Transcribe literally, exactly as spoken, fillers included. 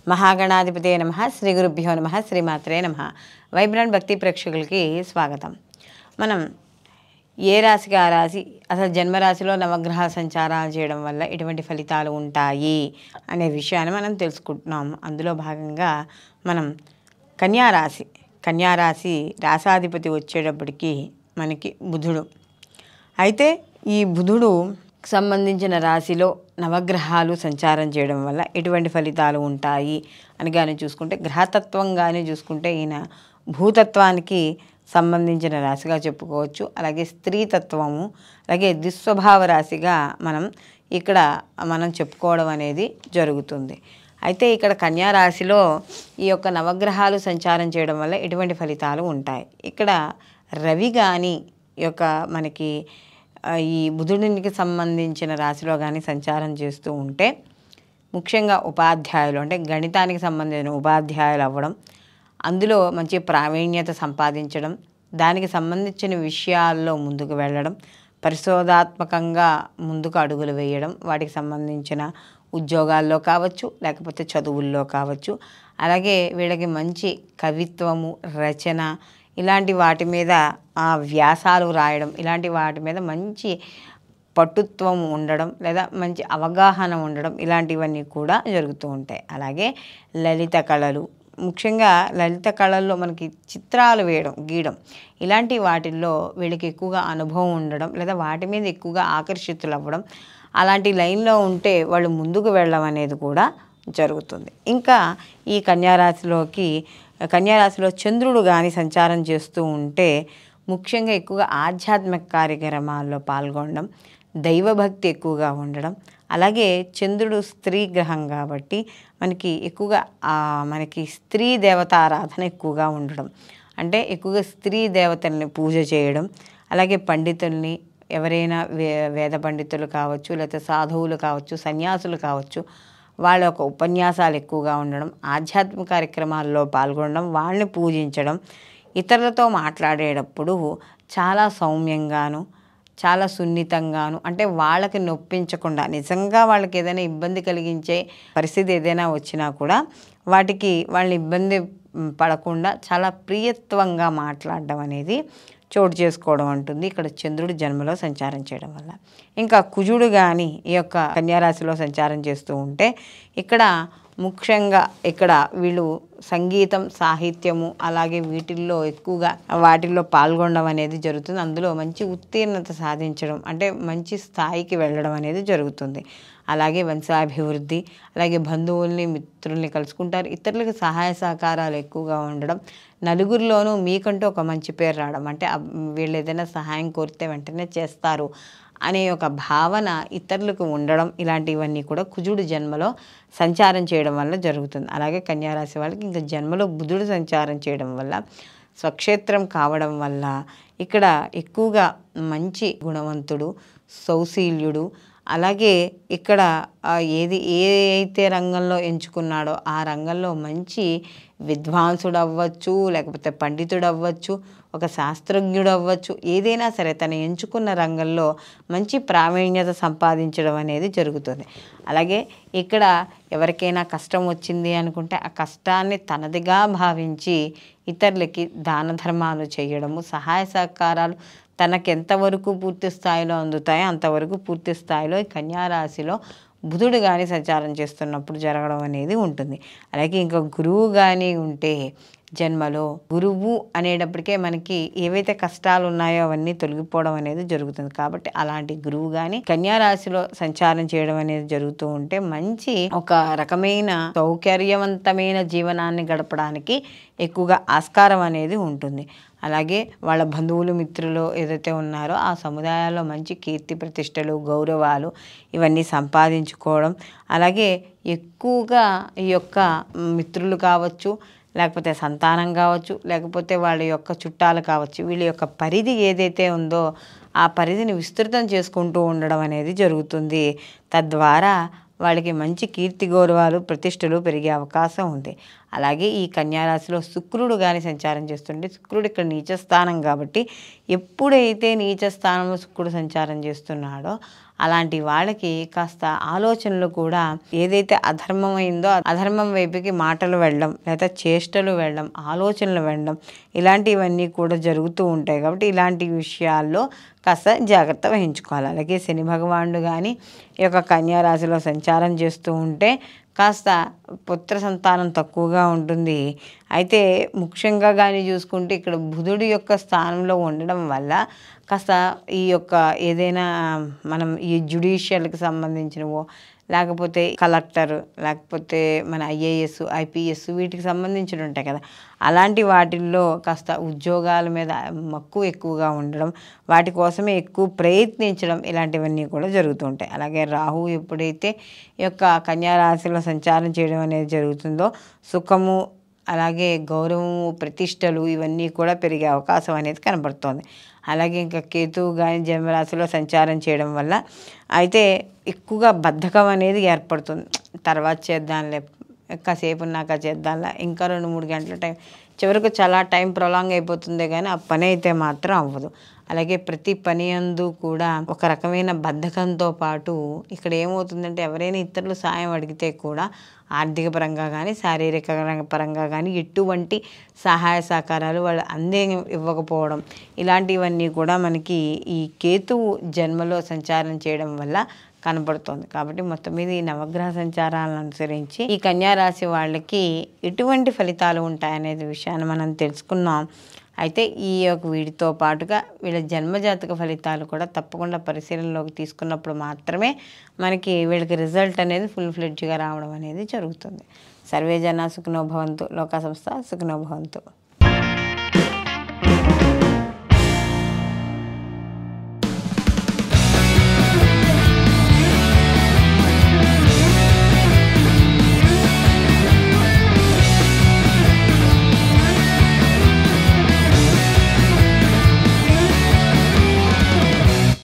మహాగణాధిపతే నమః. శ్రీ గురుభ్యో నమః. శ్రీమాత్రే నమః. వైబ్రాంట్ భక్తి ప్రేక్షకులకి స్వాగతం. మనం ఏ రాశికి ఆ రాశి, అసలు జన్మరాశిలో నవగ్రహ సంచారాలు చేయడం వల్ల ఎటువంటి ఫలితాలు ఉంటాయి అనే విషయాన్ని మనం తెలుసుకుంటున్నాం. అందులో భాగంగా మనం కన్యా రాశి కన్యా రాశి రాసాధిపతి వచ్చేటప్పటికి మనకి బుధుడు. అయితే ఈ బుధుడు సంబంధించిన రాశిలో నవగ్రహాలు సంచారం చేయడం వల్ల ఎటువంటి ఫలితాలు ఉంటాయి అని కానీ చూసుకుంటే, గ్రహతత్వం కానీ చూసుకుంటే ఈయన భూతత్వానికి సంబంధించిన రాశిగా చెప్పుకోవచ్చు. అలాగే స్త్రీతత్వము, అలాగే దుస్వభావ రాశిగా మనం ఇక్కడ మనం చెప్పుకోవడం అనేది జరుగుతుంది. అయితే ఇక్కడ కన్యా రాశిలో ఈ యొక్క నవగ్రహాలు సంచారం చేయడం వల్ల ఎటువంటి ఫలితాలు ఉంటాయి. ఇక్కడ రవి కానీ ఈ యొక్క మనకి ఈ బుధుడికి సంబంధించిన రాశిలో కానీ సంచారం చేస్తూ ఉంటే, ముఖ్యంగా ఉపాధ్యాయులు అంటే గణితానికి సంబంధించిన ఉపాధ్యాయులు అవ్వడం, అందులో మంచి ప్రావీణ్యత సంపాదించడం, దానికి సంబంధించిన విషయాల్లో ముందుకు వెళ్ళడం, పరిశోధాత్మకంగా ముందుకు అడుగులు వేయడం, వాటికి సంబంధించిన ఉద్యోగాల్లో కావచ్చు, లేకపోతే చదువుల్లో కావచ్చు. అలాగే వీళ్ళకి మంచి కవిత్వము, రచన ఇలాంటి వాటి మీద వ్యాసాలు రాయడం, ఇలాంటి వాటి మీద మంచి పటుత్వం ఉండడం, లేదా మంచి అవగాహన ఉండడం, ఇలాంటివన్నీ కూడా జరుగుతూ ఉంటాయి. అలాగే లలిత కళలు, ముఖ్యంగా లలిత కళల్లో మనకి చిత్రాలు వేయడం, గీయడం, ఇలాంటి వాటిల్లో వీళ్ళకి ఎక్కువగా అనుభవం ఉండడం, లేదా వాటి మీద ఎక్కువగా ఆకర్షితులు అవ్వడం, అలాంటి లైన్లో ఉంటే వాళ్ళు ముందుకు వెళ్ళడం అనేది కూడా జరుగుతుంది. ఇంకా ఈ కన్యారాశిలోకి కన్యారాశిలో చంద్రుడు కానీ సంచారం చేస్తూ ఉంటే, ముఖ్యంగా ఎక్కువగా ఆధ్యాత్మిక కార్యక్రమాల్లో పాల్గొనడం, దైవభక్తి ఎక్కువగా ఉండడం, అలాగే చంద్రుడు స్త్రీ గ్రహం కాబట్టి మనకి ఎక్కువగా మనకి స్త్రీ దేవతారాధన ఎక్కువగా ఉండడం, అంటే ఎక్కువగా స్త్రీ దేవతల్ని పూజ చేయడం, అలాగే పండితుల్ని, ఎవరైనా వే వేద పండితులు కావచ్చు, లేకపోతే సాధువులు కావచ్చు, సన్యాసులు కావచ్చు, వాళ్ళ యొక్క ఉపన్యాసాలు ఎక్కువగా ఉండడం, ఆధ్యాత్మిక కార్యక్రమాల్లో పాల్గొనడం, వాళ్ళని పూజించడం, ఇతరులతో మాట్లాడేటప్పుడు చాలా సౌమ్యంగాను, చాలా సున్నితంగాను, అంటే వాళ్ళకి నొప్పించకుండా, నిజంగా వాళ్ళకి ఏదైనా ఇబ్బంది కలిగించే పరిస్థితి ఏదైనా వచ్చినా కూడా వాటికి వాళ్ళని ఇబ్బంది పడకుండా చాలా ప్రియత్వంగా మాట్లాడడం అనేది చోటు చేసుకోవడం ఉంటుంది ఇక్కడ చంద్రుడు జన్మలో సంచారం చేయడం వల్ల. ఇంకా కుజుడు కానీ ఈ యొక్క కన్యారాశిలో సంచారం చేస్తూ ఉంటే, ఇక్కడ ముఖ్యంగా ఇక్కడ వీళ్ళు సంగీతం, సాహిత్యము, అలాగే వీటిల్లో ఎక్కువగా వాటిల్లో పాల్గొనడం అనేది జరుగుతుంది. అందులో మంచి ఉత్తీర్ణత సాధించడం, అంటే మంచి స్థాయికి వెళ్ళడం అనేది జరుగుతుంది. అలాగే వంశాభివృద్ధి, అలాగే బంధువుల్ని, మిత్రుల్ని కలుసుకుంటారు, ఇతరులకు సహాయ సహకారాలు ఎక్కువగా ఉండడం, నలుగురిలోనూ మీకంటూ ఒక మంచి పేరు రావడం, అంటే వీళ్ళు ఏదైనా సహాయం కోరితే వెంటనే చేస్తారు అనే ఒక భావన ఇతరులకు ఉండడం, ఇలాంటివన్నీ కూడా కుజుడు జన్మలో సంచారం చేయడం వల్ల జరుగుతుంది. అలాగే కన్యారాశి వాళ్ళకి ఇంకా జన్మలో బుధుడు సంచారం చేయడం వల్ల, స్వక్షేత్రం కావడం వల్ల ఇక్కడ ఎక్కువగా మంచి గుణవంతుడు, సౌశీల్యుడు, అలాగే ఇక్కడ ఏది ఏ అయితే రంగంలో ఎంచుకున్నాడో ఆ రంగంలో మంచి విద్వాంసుడు అవ్వచ్చు, లేకపోతే పండితుడు అవ్వచ్చు, ఒక శాస్త్రజ్ఞుడు అవ్వచ్చు, ఏదైనా సరే తను ఎంచుకున్న రంగంలో మంచి ప్రావీణ్యత సంపాదించడం అనేది జరుగుతుంది. అలాగే ఇక్కడ ఎవరికైనా కష్టం వచ్చింది అనుకుంటే ఆ కష్టాన్ని తనదిగా భావించి ఇతరులకి దాన ధర్మాలు చేయడము, సహాయ సహకారాలు తనకు ఎంతవరకు పూర్తి స్థాయిలో అందుతాయో అంతవరకు పూర్తి స్థాయిలో ఈ కన్యారాశిలో బుధుడు కానీ సంచారం చేస్తున్నప్పుడు జరగడం అనేది ఉంటుంది. అలాగే ఇంకా గురువు కానీ ఉంటే జన్మలో, గురువు అనేటప్పటికే మనకి ఏవైతే కష్టాలు ఉన్నాయో అవన్నీ తొలగిపోవడం అనేది జరుగుతుంది. కాబట్టి అలాంటి గురువు కానీ కన్యారాశిలో సంచారం చేయడం అనేది జరుగుతూ ఉంటే మంచి ఒక రకమైన సౌకర్యవంతమైన జీవనాన్ని గడపడానికి ఎక్కువగా ఆస్కారం అనేది ఉంటుంది. అలాగే వాళ్ళ బంధువులు, మిత్రులు ఏదైతే ఉన్నారో ఆ సముదాయాల్లో మంచి కీర్తి ప్రతిష్టలు, గౌరవాలు ఇవన్నీ సంపాదించుకోవడం, అలాగే ఎక్కువగా ఈ యొక్క మిత్రులు కావచ్చు, లేకపోతే సంతానం కావచ్చు, లేకపోతే వాళ్ళ యొక్క చుట్టాలు కావచ్చు, వీళ్ళ యొక్క పరిధి ఏదైతే ఉందో ఆ పరిధిని విస్తృతం చేసుకుంటూ ఉండడం అనేది జరుగుతుంది. తద్వారా వాళ్ళకి మంచి కీర్తి, గౌరవాలు, ప్రతిష్టలు పెరిగే అవకాశం ఉంది. అలాగే ఈ కన్యా రాశిలో శుక్రుడు కానీ సంచారం చేస్తుంటే, శుక్రుడు ఇక్కడ నీచ స్థానం కాబట్టి ఎప్పుడైతే నీచ స్థానంలో శుక్రుడు సంచారం చేస్తున్నాడో అలాంటి వాళ్ళకి కాస్త ఆలోచనలు కూడా ఏదైతే అధర్మమైందో అధర్మం వైపుకి మాటలు వెళ్ళడం, లేదా చేష్టలు వెళ్ళడం, ఆలోచనలు వెళ్ళడం, ఇలాంటివన్నీ కూడా జరుగుతూ ఉంటాయి. కాబట్టి ఇలాంటి విషయాల్లో కాస్త జాగ్రత్త వహించుకోవాలి. అలాగే శని భగవానుడు కానీ ఈ యొక్క కన్యా రాశిలో సంచారం చేస్తూ ఉంటే కాస్త పుత్ర సంతానం తక్కువగా ఉంటుంది. అయితే ముఖ్యంగా కానీ చూసుకుంటే ఇక్కడ బుధుడి యొక్క స్థానంలో ఉండడం వల్ల కాస్త ఈ యొక్క ఏదైనా మనం ఈ జ్యుడిషియల్కి సంబంధించినవో, లేకపోతే కలెక్టర్, లేకపోతే మన ఐఏఎస్, ఐపీఎస్ వీటికి సంబంధించి ఉంటాయి కదా, అలాంటి వాటిల్లో కాస్త ఉద్యోగాల మీద మక్కువ ఎక్కువగా ఉండడం, వాటి కోసమే ఎక్కువ ప్రయత్నించడం, ఇలాంటివన్నీ కూడా జరుగుతూ ఉంటాయి. అలాగే రాహు ఎప్పుడైతే ఈ యొక్క కన్యా రాశిలో సంచారం చేయడం అనేది జరుగుతుందో సుఖము, అలాగే గౌరవము, ప్రతిష్టలు ఇవన్నీ కూడా పెరిగే అవకాశం అనేది కనబడుతోంది. అలాగే ఇంకా కేతువు కానీ జన్మరాశిలో సంచారం చేయడం వల్ల అయితే ఎక్కువగా బద్ధకం అనేది ఏర్పడుతుంది. తర్వాత చేద్దాంలే, కాసేపు ఉన్నాక చేద్దాంలే, ఇంకా రెండు మూడు గంటల టైం, చివరికి చాలా టైం ప్రొలాంగ్ అయిపోతుంది కానీ ఆ పని అయితే మాత్రం అవ్వదు. అలాగే ప్రతి పని అందు కూడా ఒక రకమైన బద్ధకంతో పాటు ఇక్కడ ఏమవుతుందంటే ఎవరైనా ఇతరులు సాయం అడిగితే కూడా ఆర్థిక పరంగా కానీ శారీరక పరంగా కానీ ఎటువంటి సహాయ సహకారాలు వాళ్ళు అందే ఇవ్వకపోవడం, ఇలాంటివన్నీ కూడా మనకి ఈ కేతువు జన్మలో సంచారం చేయడం వల్ల కనబడుతోంది. కాబట్టి మొత్తం మీద ఈ నవగ్రహ సంచారాలను అనుసరించి ఈ కన్యా రాశి వాళ్ళకి ఎటువంటి ఫలితాలు ఉంటాయనేది విషయాన్ని మనం తెలుసుకున్నాం. అయితే ఈ యొక్క వీటితో పాటుగా వీళ్ళ జన్మజాతక ఫలితాలు కూడా తప్పకుండా పరిశీలనలోకి తీసుకున్నప్పుడు మాత్రమే మనకి వీళ్ళకి రిజల్ట్ అనేది ఫుల్ ఫ్లెడ్జ్గా రావడం అనేది జరుగుతుంది. సర్వే జన సుఖినో భవంతు, లోకా సంస్థ సుఖినో భవంతు.